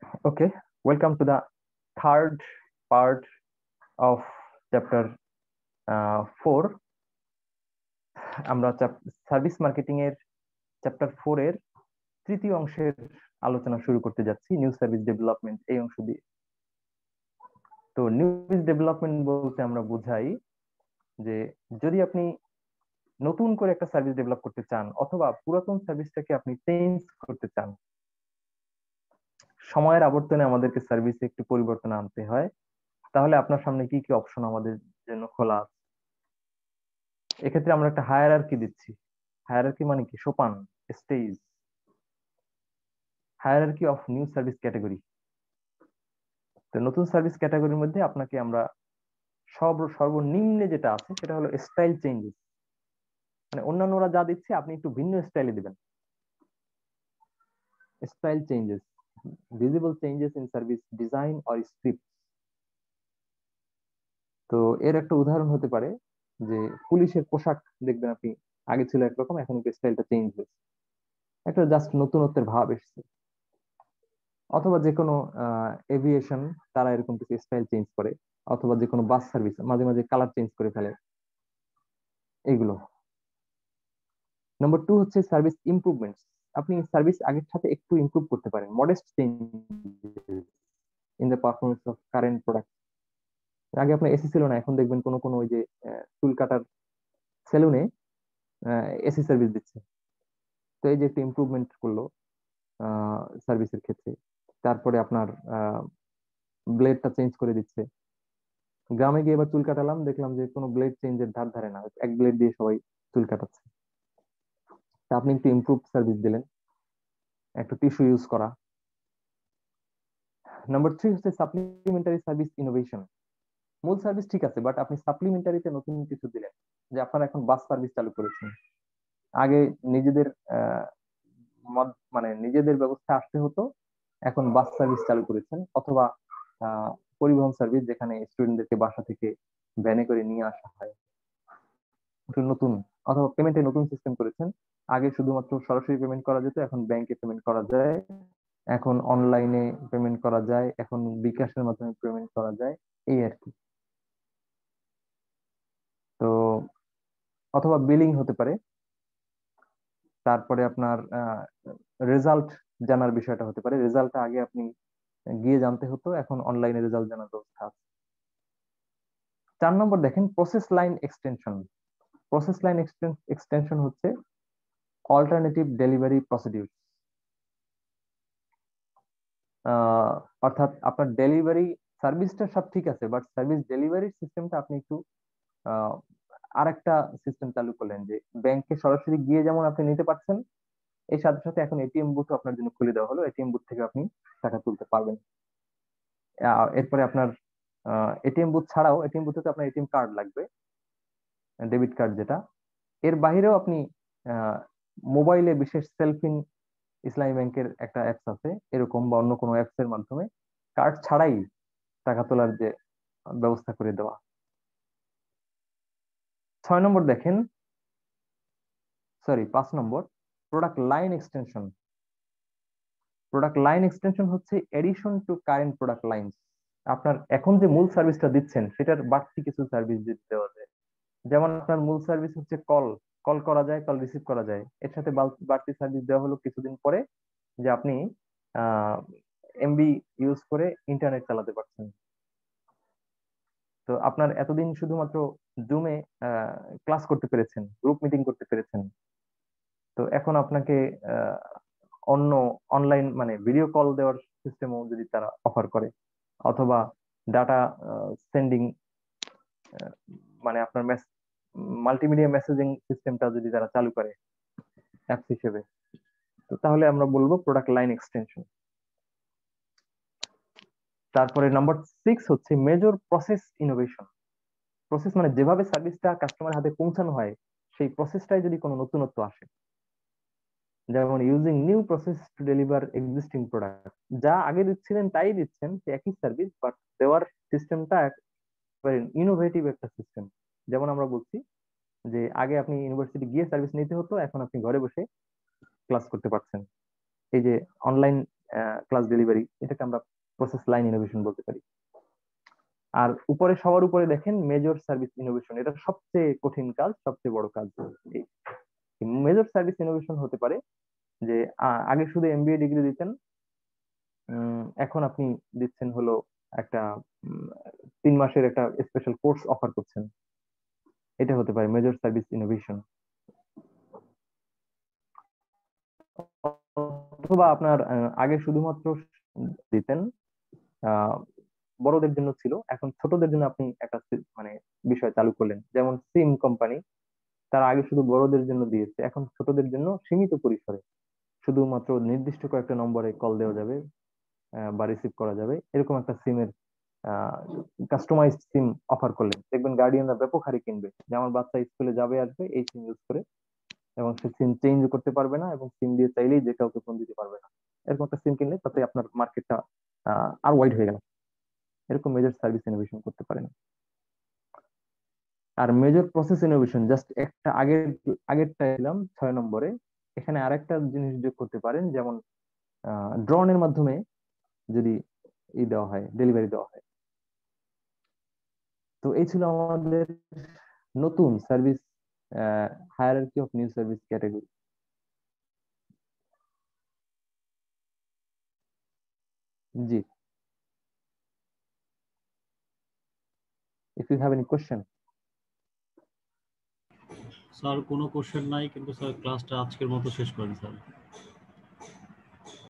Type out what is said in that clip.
Okay, welcome to the third part of chapter 4. আমরা service marketing এর chapter 4 এর তৃতীয় অংশের আলোচনা শুরু করতে যাচ্ছি, নিউ সার্ভিস ডেভেলপমেন্ট এই অংশ দিয়ে। তো নিউ সার্ভিস ডেভেলপমেন্ট বলতে আমরা বোঝাই যে যদি আপনি নতুন করে একটা সার্ভিস ডেভেলপ করতে চান অথবা পুরাতন সার্ভিসটাকে আপনি চেঞ্জ করতে চান, সময়ের আবর্তনে আমাদেরকে সার্ভিসে একটু পরিবর্তন আনতে হয়, তাহলে আপনার সামনে কি কি অপশন আমাদের জন্য খোলা আছে। এক্ষেত্রে আমরা একটা হায়ারার্কি দিচ্ছি। হায়ারার্কি মানে কি? সোপান, stage, hierarchy of new service category. তো নতুন সার্ভিস ক্যাটাগরির মধ্যে আপনাকে আমরা সর্বনিম্নে যেটা আছে সেটা হলো স্টাইল চেঞ্জেস। মানে অন্যান্যরা যা দিচ্ছে আপনি একটু ভিন্ন স্টাইলে দিবেন। Style changes, visible changes in service design or script. তো এর একটা উদাহরণ হতে পারে যে পুলিশের পোশাক দেখবেন আপনি, আগে ছিল একরকম, এখন স্টাইলটা চেঞ্জ হয়েছে, একটা জাস্ট নতুনত্বের ভাব এসেছে। অথবা যে কোনো এভিয়েশন, তারা এরকম কিছু স্টাইল চেঞ্জ করে। অথবা যে কোনো বাস সার্ভিস মাঝে মাঝে কালার চেঞ্জ করে ফেলে, এইগুলো। নাম্বার 2 হচ্ছে সার্ভিস ইমপ্রুভমেন্টস। আপনি সার্ভিস আগের সাথে একটু ইমপ্রুভ করতে পারেন, modest change in the performance of current product. আগে আপনার এসি ছিল না, এখন দেখবেন কোনো কোনো ওই যে চুল কাটার সেলুনে এসি সার্ভিস দিচ্ছে। তো এই যে একটু ইমপ্রুভমেন্ট করলো সার্ভিসের ক্ষেত্রে। তারপরে আপনার ব্লেডটা চেঞ্জ করে দিচ্ছে। গ্রামে গিয়ে এবার চুল কাটালাম, দেখলাম যে কোনো ব্লেড চেঞ্জের ধার ধারে না, এক ব্লেড দিয়ে সবাই চুল কাটাচ্ছে। তা আপনি একটু ইমপ্রুভ সার্ভিস দিলেন, একটু টিস্যু ইউজ করা। নাম্বার 3 হচ্ছে সাপ্লিমেন্টারি সার্ভিস ইনোভেশন। মূল সার্ভিস ঠিক আছে, বাট আপনি সাপ্লিমেন্টারিতে নতুন কিছু দিলেন। যে আপনারা এখন বাস সার্ভিস চালু করেছেন, আগে নিজেদের মানে নিজেদের ব্যবস্থা আসতে হতো, এখন বাস সার্ভিস চালু করেছেন। অথবা আহ, পরিবহন সার্ভিস, যেখানে স্টুডেন্টদেরকে বাসা থেকে ভ্যানে করে নিয়ে আসা হয়, একটু নতুন। অথবা পেমেন্টে নতুন সিস্টেম করেছেন। আগে শুধুমাত্র সরাসরি পেমেন্ট করা যেত, এখন ব্যাংকে পেমেন্ট করা যায়, এখন অনলাইনে পেমেন্ট করা যায়, এখন বিকাশের মাধ্যমে পেমেন্ট করা যায়, এই আর কি। তো অথবা বিলিং হতে পারে। তারপরে আপনার রেজাল্ট জানার বিষয়টা হতে পারে। রেজাল্টটা আগে আপনি গিয়ে জানতে হতো, এখন অনলাইনে রেজাল্ট জানার ব্যবস্থা আছে। 4 নম্বর দেখেন, process line extension. Process line extension হচ্ছে অল্টারনেটিভ ডেলিভারি প্রসিডিউর। অর্থাৎ আপনার ডেলিভারি সার্ভিসটা সব ঠিক আছে, বাট সার্ভিস ডেলিভারি সিস্টেমটা আপনি একটু আহ, আরেকটা সিস্টেম চালু করলেন, যে ব্যাংকে সরাসরি গিয়ে যেমন আপনি নিতে পারছেন, এই সাথে সাথে এখন এটিএম বুথ আপনার জন্য খুলে দেওয়া হলো, এটিএম বুথ থেকে আপনি টাকা তুলতে পারবেন। এরপরে আপনার এটিএম বুথ ছাড়াও, এটিএম বুথে তো আপনার এটিএম কার্ড লাগবে, ডেবিট কার্ড যেটা। এর বাইরেও আপনি মোবাইলে, বিশেষ সেলফিন ইসলামী ব্যাংকের একটা অ্যাপস আছে এরকম, বা অন্য কোনো অ্যাপস এর মাধ্যমে কার্ড ছাড়াই টাকা তোলার যে ব্যবস্থা করে দেওয়া। 6 নম্বর দেখেন, sorry 5 number, product line extension. Product line extension হচ্ছে addition to current product line. আপনার এখন যে মূল সার্ভিসটা দিচ্ছেন সেটার বাড়তি কিছু সার্ভিস দিতে দেওয়া যায়। যেমন আপনার মূল সার্ভিস হচ্ছে কল, কল করা যায়, কল রিসিভ করা যায়। এর সাথে বাড়তি সার্ভিস দেওয়া হলো কিছুদিন পরে, যে আপনি এমবি ইউজ করে ইন্টারনেট চালাতে পারছেন। তো আপনার এতদিন শুধুমাত্র জুমে ক্লাস করতে পেরেছেন, গ্রুপ মিটিং করতে পেরেছেন। তো এখন আপনাকে আহ, অন্য অনলাইন মানে ভিডিও কল দেওয়ার সিস্টেমও যদি তারা অফার করে, অথবা ডাটা সেন্ডিং, মানে আপনার মাল্টিমিডিয়া মেসেজিং সিস্টেমটা যদি তারা চালু করে অ্যাপস হিসেবে, তো তাহলে আমরা বলবো প্রোডাক্ট লাইন এক্সটেনশন। তারপরে নাম্বার 6 হচ্ছে মেজর প্রসেস ইনোভেশন। প্রসেস মানে যেভাবে সার্ভিসটা কাস্টমার হাতে পৌঁছানো হয়, সেই প্রসেসটাই যদি কোনো নতুনত্ব আসে। যেমন using new process to deliver existing product, যা আগে দিচ্ছিলেন তাই দিচ্ছেন, সে একই সার্ভিস, বাট দেওয়ার সিস্টেমটা একেবারে ইনোভেটিভ একটা সিস্টেম। যেমন আমরা বলছি যে আগে আপনি ইউনিভার্সিটি গিয়ে সার্ভিস নিতে হতো, এখন আপনি ঘরে বসে ক্লাস করতে পারছেন। এই যে অনলাইন ক্লাস ডেলিভারি, এটাকে আমরা প্রসেস লাইন ইনোভেশন বলতে পারি। আর উপরে সবার উপরে দেখেন মেজর সার্ভিস ইনোভেশন, এটা সবচেয়ে কঠিন কাজ, সবচেয়ে বড় কাজ। মেজর সার্ভিস ইনোভেশন হতে পারে যে আগে শুধু এমবিএ ডিগ্রি দিতেন, এখন আপনি দিচ্ছেন হলো একটা 3 মাসের একটা স্পেশাল কোর্স অফার করছেন। এটা হতে পারে মেজর সার্ভিস ইনোভেশন। অথবা আপনার আগে শুধুমাত্র দিতেন, আহ, বড়দের জন্য ছিল, এখন ছোটদের জন্য আপনি একটা মানে বিষয় চালু করলেন, যেমন সিম কোম্পানি, তারা আগে শুধু বড়দের জন্য দিয়েছে, এখন ছোটদের জন্য সীমিত পরিসরে শুধুমাত্র নির্দিষ্ট কয়েকটা নম্বরে কল দেওয়া যাবে বা রিসিভ করা যাবে, এরকম একটা সিমের কাস্টমাইজড সিম অফার করলেন, দেখবেন গার্ডিয়ানরা ব্যাপক হারে কিনবে, যে আমার বাচ্চা স্কুলে যাবে আসবে এই সিম ইউজ করে, এবং সে সিম চেঞ্জ করতে পারবে না, এবং সিম দিয়ে চাইলেই যে কাউকে ফোন দিতে পারবে না। এরকম একটা সিম কিনলে তাতে আপনার মার্কেটটা আর ওয়াইড হয়ে গেল। এরকম মেজর সার্ভিস ইনোভেশন করতে পারেন। আর মেজর প্রসেস ইনোভেশন জাস্ট একটা আগেরটা এলাম 6 নম্বরে, এখানে আরেকটা জিনিস যোগ করতে পারেন, যেমন ড্রোনের মাধ্যমে যদি দেওয়া হয়, ডেলিভারি দেওয়া হয়। তো এই ছিল আমাদের নতুন service hierarchy of new service category. জি, if you have any question. Sir কোনো কোশ্চেন নাই, কিন্তু স্যার ক্লাসটা আজকের মতো শেষ করেন স্যার।